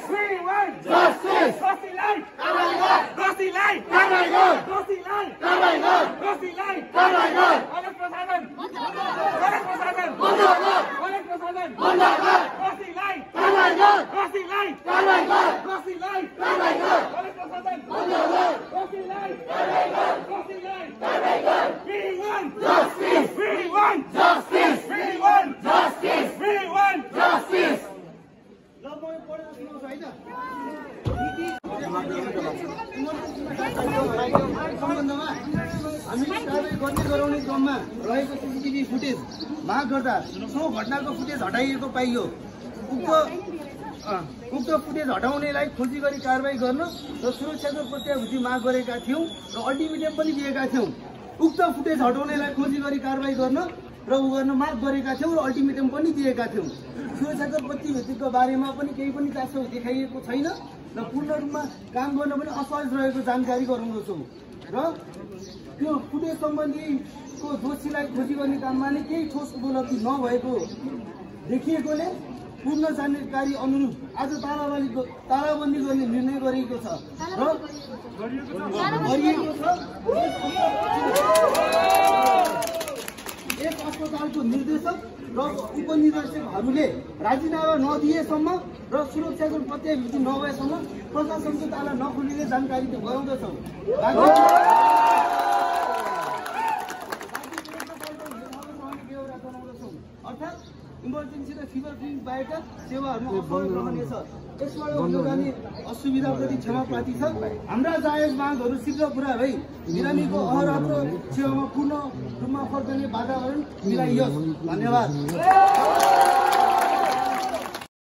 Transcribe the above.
CCTV footage माग गर्दा so घटनाको फुटेज हटाइएको पाइयो। उक्त फुटेज हटाउनेलाई खोजी गरी कारबाही गर्न र सुरक्षाको प्रत्याभूति माग गरेका थियौं र अल्टिमेटम पनि दिएका थियौं। उक्त फुटेज हटाउनेलाई खोजी गरी कारबाही गर्न र माग गरेका थियौं र अल्टिमेटम पनि दिएका थियौं। सुरक्षाको प्रतिभूतिको बारेमा पनि केही पनि चासो देखाइएको छैन र पूर्ण रूपमा काम गर्न पनि असहज रहेको जानकारी गराउँदछौं र त्यो फुटेज सम्बन्धीको दोषीलाई खोजी गर्ने काममा नै केही ठोस उपलब्धि नभएको देखिएकोले पूर्ण जानकारी अनुरूप आज तालाबन्दी गर्ने निर्णय गरिएको छ र यस अस्पतालको निर्देशक र उपनिर्देशकहरूले राजीनामा नदिएसम्म र सुरक्षाको प्रत्याभूति नभएसम्म प्रशासनको ताला नखोलिने जानकारी गराउँदछौँ। अर्थात् इमर्जेन्सी र फिभर क्लिनिक बाहेकका सेवाहरू असफल रहनेछ। यसबाट उद्योगले असुविधा प्रति क्षमा प्रार्थी छ। हाम्रा जायज मागहरू शीघ्र पूरा भई बिरामीको अहरहत्र सेवामा पूर्ण रूपमा फर्कने वातावरण मिलाइयोस्। धन्यवाद।